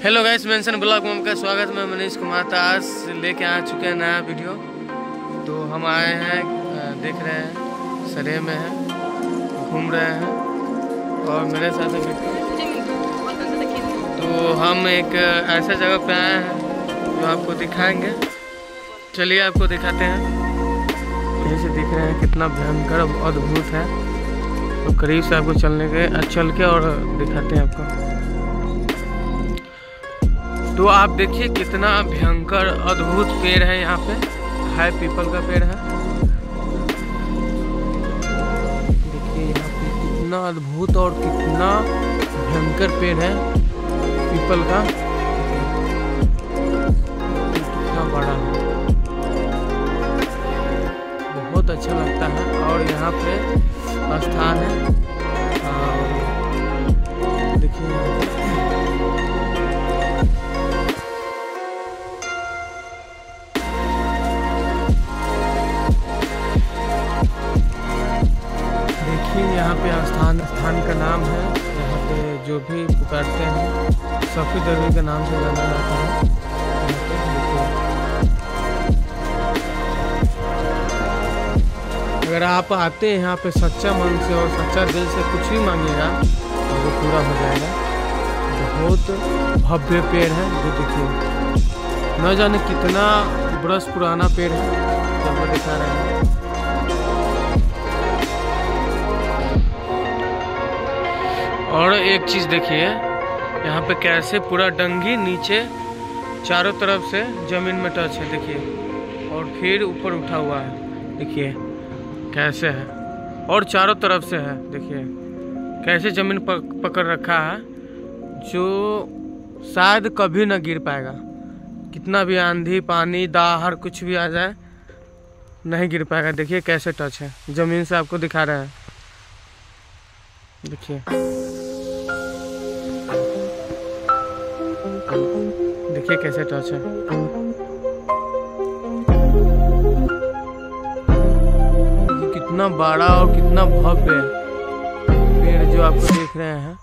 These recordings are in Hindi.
हेलो गाइस, मेंशन ब्लॉग में आपका स्वागत। मैं मनीष कुमार आज लेके आ चुके हैं नया वीडियो। तो हम आए हैं, देख रहे हैं सरे में हैं, घूम रहे हैं और मेरे साथ है तो हम एक ऐसे जगह पे आए हैं जो आपको दिखाएंगे। चलिए आपको दिखाते हैं। यहीं से दिख रहे हैं कितना भयंकर अद्भुत है। तो करीब से आपको चल के और दिखाते हैं आपको। तो आप देखिए कितना भयंकर अद्भुत पेड़ है। यहाँ पे हाई पीपल का पेड़ है। देखिए यहाँ पे कितना अद्भुत और कितना भयंकर पेड़ है पीपल का। कितना बड़ा है, बहुत अच्छा लगता है। और यहाँ पे स्थान है। देखिए यहाँ पे स्थान का नाम है। यहाँ पे जो भी पुकारते हैं सफी देवी के नाम से जाना जाता है। अगर आप आते हैं यहाँ पे सच्चा मन से और सच्चा दिल से कुछ भी मांगिएगा तो वो पूरा हो जाएगा। बहुत भव्य पेड़ है। जो देखिए न जाने कितना बरस पुराना पेड़ है जो आपको दिखा रहे हैं। और एक चीज़ देखिए यहाँ पे कैसे पूरा डंगी नीचे चारों तरफ से ज़मीन में टच है। देखिए और फिर ऊपर उठा हुआ है। देखिए कैसे है और चारों तरफ से है। देखिए कैसे ज़मीन पकड़ रखा है जो शायद कभी ना गिर पाएगा। कितना भी आंधी पानी दाहर कुछ भी आ जाए नहीं गिर पाएगा। देखिए कैसे टच है ज़मीन से, आपको दिखा रहे हैं। देखिए देखिए कैसे टच है। कितना बड़ा और कितना भव्य पेड़ जो आपको देख रहे हैं।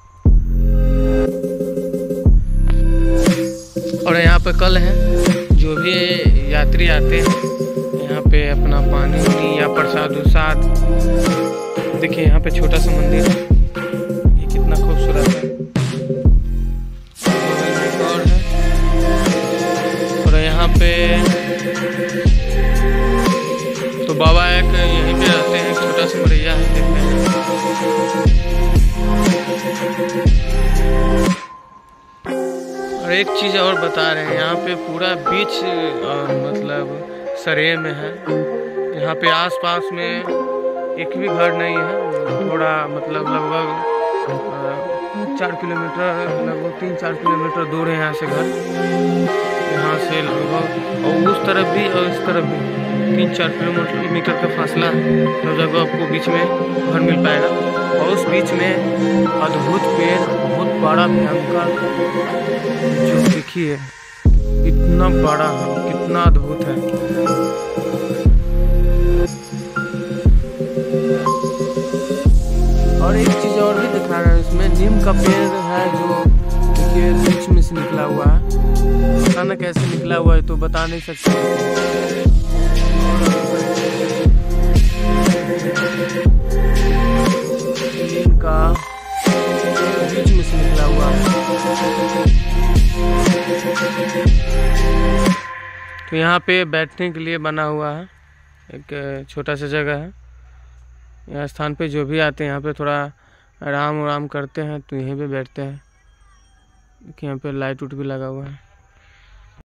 और यहाँ पे कल है जो भी यात्री आते हैं यहाँ पे अपना पानी या प्रसाद। देखिए यहाँ पे छोटा सा मंदिर है। ये कितना खूबसूरत है। यहाँ पे तो बाबा एक यहीं पे रहते हैं। छोटा सा मरैया है, देखते हैं। और एक चीज़ और बता रहे हैं, यहाँ पे पूरा बीच मतलब सरे में है। यहाँ पे आसपास में एक भी घर नहीं है। थोड़ा मतलब लगभग 4 किलोमीटर, लगभग 3-4 किलोमीटर दूर है यहाँ से घर। यहाँ से लगभग और उस तरफ भी और इस तरफ भी 3-4 किलोमीटर का फासला है। तो जगह आपको बीच में घर मिल पाएगा। और उस बीच में अद्भुत पेड़, बहुत बड़ा भयंकर, जो देखिए इतना बड़ा है, कितना अद्भुत है। और एक चीज़ और भी दिखा रहा है, इसमें नीम का पेड़ है जो देखिए बीच में से निकला हुआ है। पता न कैसे निकला हुआ है तो बता नहीं सकते। नीम का बीच में से निकला हुआ है। तो यहाँ पे बैठने के लिए बना हुआ है एक छोटा सा जगह है। यहाँ स्थान पे जो भी आते हैं यहाँ पे थोड़ा आराम करते हैं तो यहीं पे बैठते हैं। यहाँ पे लाइट भी लगा हुआ है।